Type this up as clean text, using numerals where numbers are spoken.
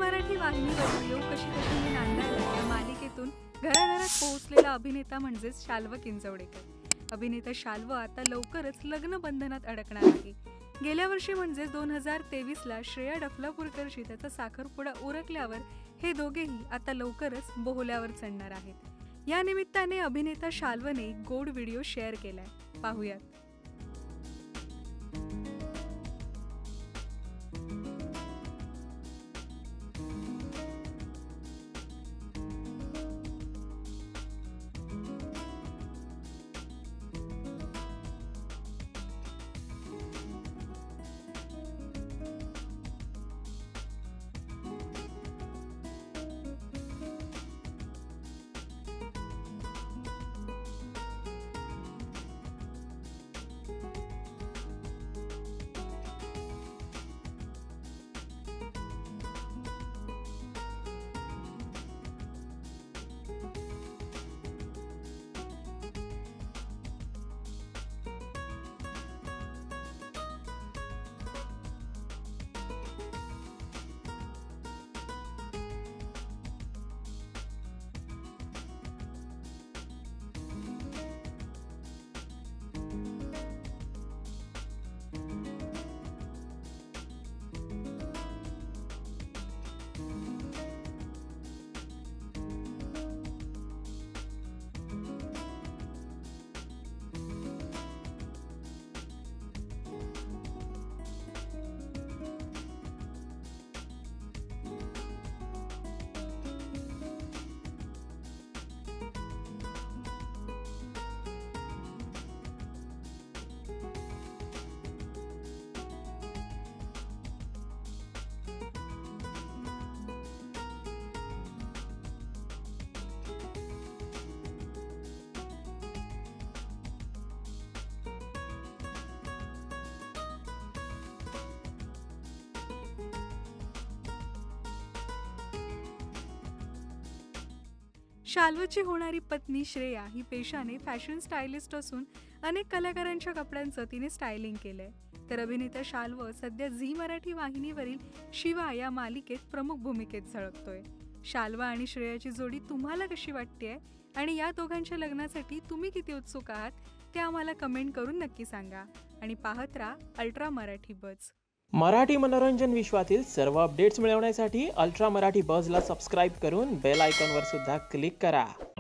मराठी वाहिनीवर येऊ कशी कशी मी नांदायला या मालिकेतून घराघरात पोहोचलेला अभिनेता म्हणजेच शाल्व किंजवडेकर। अभिनेता शाल्व आता लवकरच लग्न बंधनात अडकणार आहे। गेल्या वर्षी म्हणजे 2023ला श्रेया डफलापूरकरशी त्याचा साखरपुडा उरकल्यावर हे दोघेही आता लवकरच बोहल्यावर चढणार आहेत। या निमित्ताने अभिनेता शाल्वने एक गोड व्हिडिओ शेअर केलाय, पाहूयात। शाल्वची होणारी पत्नी श्रेया ही पेशाने फॅशन स्टायलिस्ट असून अनेक कलाकारांच्या कपड्यांचं तिने स्टायलिंग केलंय। तर अभिनेता शाल्व सध्या झी मराठी वाहिनीवरील शिवा या मालिकेत प्रमुख भूमिकेत झळकतोय। शाल्व आणि श्रेयाची जोडी तुम्हाला कशी वाटतेय आणि या दोघांच्या लग्नासाठी तुम्ही किती उत्सुक आहात ते आम्हाला कमेंट करून नक्की सांगा आणि पाहत राहा अल्ट्रा मराठी बज। मराठी मनोरंजन विश्वातील सर्व अपडेट्स मिळवण्यासाठी अल्ट्रा मराठी बजला सबस्क्राईब करून बेल आयकॉनवर सुद्धा क्लिक करा।